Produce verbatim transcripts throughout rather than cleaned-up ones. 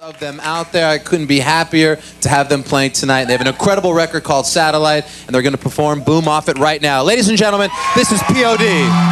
Of them out there. I couldn't be happier to have them playing tonight. They have an incredible record called Satellite, and they're going to perform Boom Off It right now. Ladies and gentlemen, this is P O D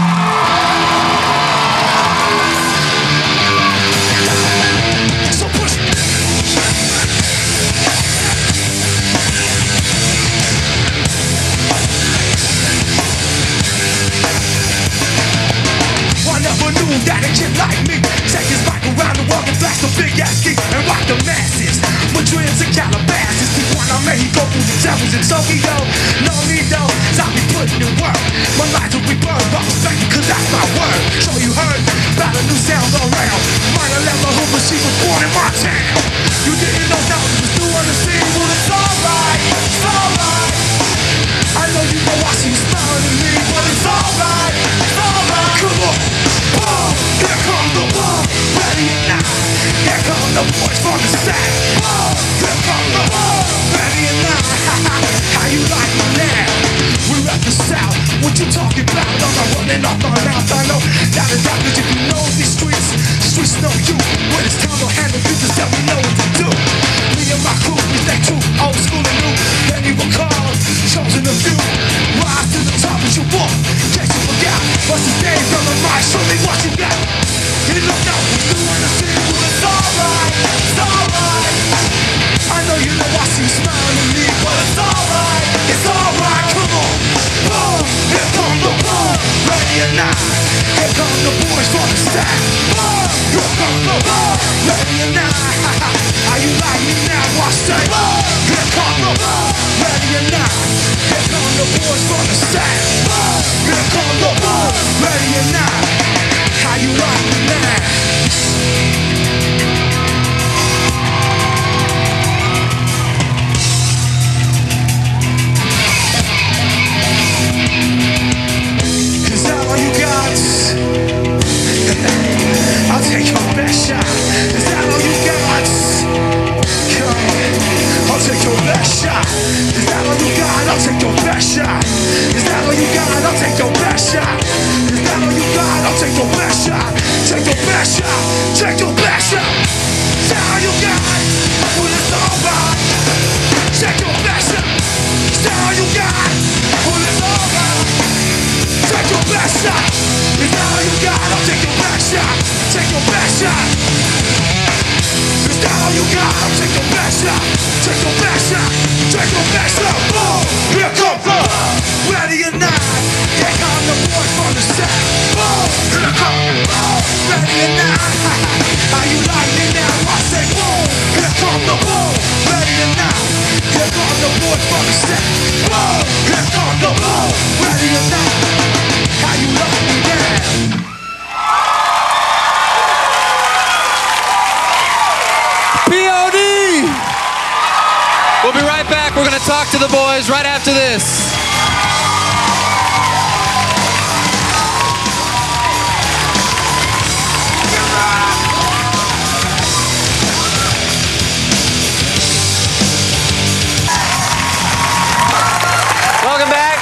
I never knew that a kid like me take his bike around the world and blast a big ass geek and rock the masses. Madrid's and Calabasas, Tijuana, Mexico, through the towers in Tokyo. No need though, I'll be putting in work. My lines will be burned, but respect it cause that's my word. So you heard about a new sound around. Minor level hoop, but she was born in my town. You didn't know that was new on the scene. Well, it's alright, it's alright. I know you know I see you smiling at me, but it's alright, it's alright. Come on, boom, here comes the boom, ready or not. Here come the boys from the sack. Boom, here come the boom, ready or not. How you like me now? We're at the South, what you talking about? I'm not running off my mouth, I know that is that, cause if you know these streets, the streets know you. When it's time to handle you, just tell me know what to do. Me and my crew, we stay true, old school and new. Then you will call, chosen a few. Rise to the top as you walk, in case you forgot. What's the stage on the mic, show me what you got. You look out, you wanna see, well it's alright, it's alright. I know you know I see you smiling at me, but it's alright, it's alright. Come on, boom, here come the boom, ready or not. Here come the boys from the stack. Boom, here come the boom, ready or not. How you like me now? I say, boom, here come the boom, ready or not. Here come the boys from the stack. Boom, here come the boom, ready or not. How you like me now? Is that all you got? I'll take your best shot. Is that all you got? Come on, I'll take your best shot. Is that all you got? I'll take your best shot. Is that all you got? I'll take your best shot. Is that all you got? I'll take your best shot. Take your best shot. Take your best shot. Is that all you got? Well, it's alright. Take your best shot. Is that all you got? Well, it's alright. Take your best shot. Is that all you got? I'll take your best shot. Take your best shot. Is that all you got? I'll take your best shot. Take your best shot. Take your best shot. Boom! Here comes the boom! Ready or not? Here come the boys from the set. Boom! Here come the boom! Ready or not? How you like me now? I say boom! Here come the boom! Ready or not? Here come the boys from the set. Boom! Here come the boom! Ready or not? How you like me now? P O D We'll be right back. We're going to talk to the boys right after this. Welcome back.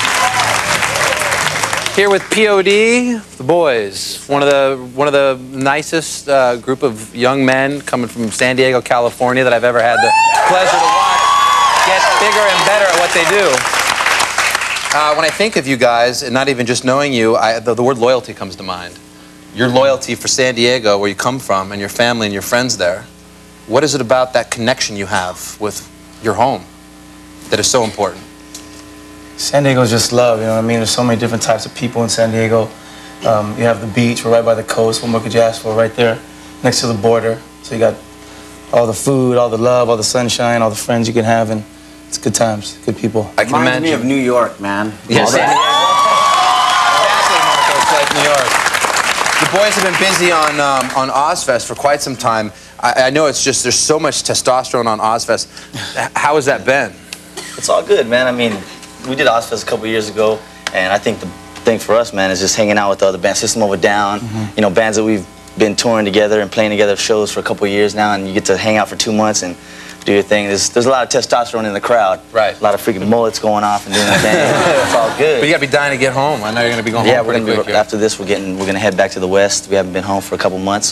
Here with P O D, the boys, one of the one of the nicest uh, group of young men coming from San Diego, California that I've ever had the pleasure to watch get bigger and better at what they do. Uh, when I think of you guys, and not even just knowing you, I, the, the word loyalty comes to mind. Your loyalty for San Diego, where you come from, and your family and your friends there. What is it about that connection you have with your home that is so important? San Diego's just love, you know what I mean? There's so many different types of people in San Diego. Um, you have the beach, we're right by the coast. What more could you ask for? Right there, next to the border. So you got all the food, all the love, all the sunshine, all the friends you can have, and it's good times, good people. I can Reminds imagine. me of New York, man. Yes, San Diego. Exactly, Marco. It's like New York. The boys have been busy on um, on Ozfest for quite some time. I, I know it's just there's so much testosterone on Ozfest. How has that been? It's all good, man. I mean, we did Ozfest a couple years ago, and I think the thing for us, man, is just hanging out with the other bands. System of a Down, mm-hmm. you know, bands that we've been touring together and playing together shows for a couple years now, and you get to hang out for two months and do your thing. There's, there's a lot of testosterone in the crowd. Right. A lot of freaking mullets going off and doing their thing. It's all good. But you gotta be dying to get home. I know you're gonna be going yeah, home we're pretty gonna quick be, here. after this, we're getting we're gonna head back to the West. We haven't been home for a couple months, so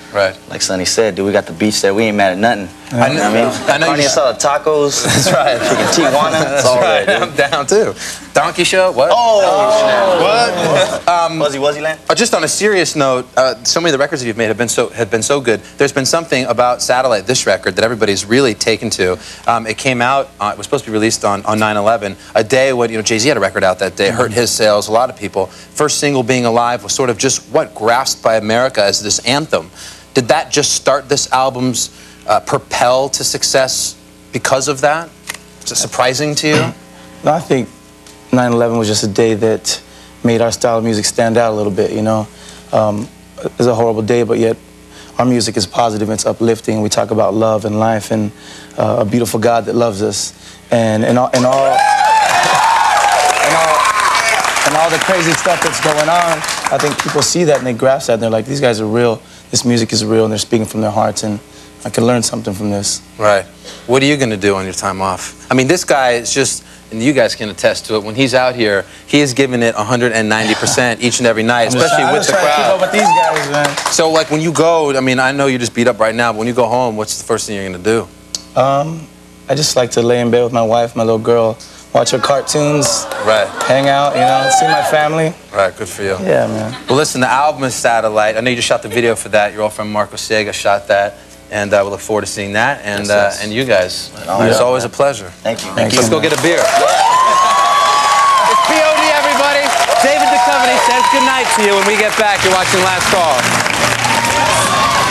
Right. Like Sonny said, dude, we got the beach there. We ain't mad at nothing. I know. I mean, I know. Carne asada, tacos. That's right. Chicken Tijuana. It's all right, dude. I'm down too. Donkey show. What? Oh, what? um, Wuzzy Wuzzy Land. Uh, just on a serious note, uh, so many of the records that you've made have been so have been so good. There's been something about Satellite, this record, that everybody's really taken to. Um, it came out. Uh, it was supposed to be released on on nine eleven, a day when you know Jay-Z had a record out that day, hurt his sales. A lot of people. First single, Being Alive, was sort of just what grasped by America as this anthem. Did that just start this album's uh, propel to success because of that? Is it surprising to you? No, I think nine eleven was just a day that made our style of music stand out a little bit, you know. Um, it was a horrible day, but yet our music is positive, it's uplifting. We talk about love and life and uh, a beautiful God that loves us. And, and, all, and, all, and, all, and all the crazy stuff that's going on, I think people see that and they grasp that and they're like, these guys are real. This music is real and they're speaking from their hearts and I can learn something from this. Right. What are you going to do on your time off? I mean, this guy is just, and you guys can attest to it, when he's out here, he is giving it one hundred ninety percent each and every night, especially I'm with just the trying to keep crowd. up with these guys, man. So, like, when you go, I mean, I know you're just beat up right now, but when you go home, what's the first thing you're going to do? Um, I just like to lay in bed with my wife, my little girl, watch her cartoons, Right. hang out, you know, see my family. Right, good for you. Yeah, man. Well, listen, the album is Satellite. I know you just shot the video for that. Your old friend Marco Sega shot that. And uh, we look forward to seeing that. And, Yes, uh, yes. and you guys. Oh, It's yeah, always man. a pleasure. Thank you. Thank Let's you, go man. get a beer. It's P O D, everybody. David Duchovny says good night to you. When we get back, you're watching Last Call.